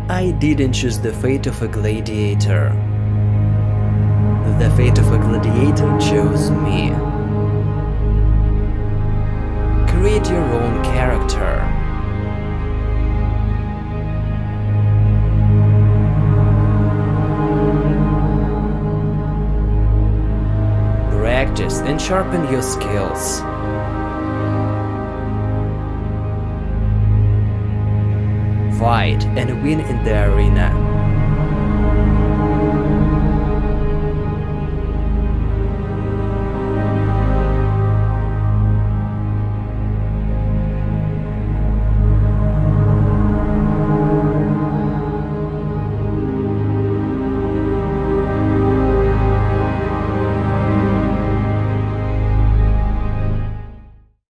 I didn't choose the fate of a gladiator. The fate of a gladiator chose me. Create your own character. Practice and sharpen your skills. Fight and win in the arena.